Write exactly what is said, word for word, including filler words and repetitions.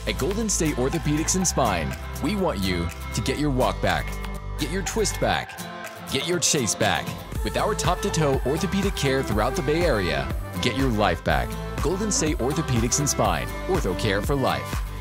At Golden State Orthopedics and Spine, we want you to get your walk back, get your twist back, get your chase back. With our top-to-toe orthopedic care throughout the Bay Area, get your life back. Golden State Orthopedics and Spine, ortho care for life.